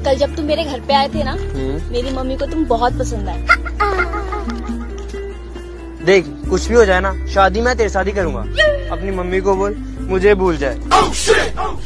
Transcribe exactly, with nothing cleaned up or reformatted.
कल जब तुम मेरे घर पे आए थे ना, मेरी मम्मी को तुम बहुत पसंद आए। देख कुछ भी हो जाए ना, शादी मैं तेरे साथ ही करूंगा। अपनी मम्मी को बोल मुझे भूल जाए।